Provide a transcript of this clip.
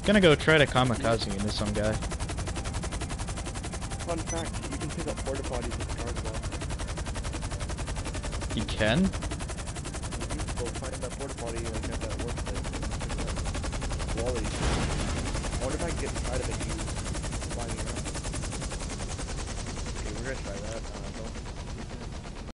Gonna go try to kamikaze into some guy. Fun fact, you can pick up porta potties with Cargobob. You can? You can go find that porta potty like at that workplace and pick it up. Quality. I wonder if I can get inside of it and find it around. Okay, we're gonna try that.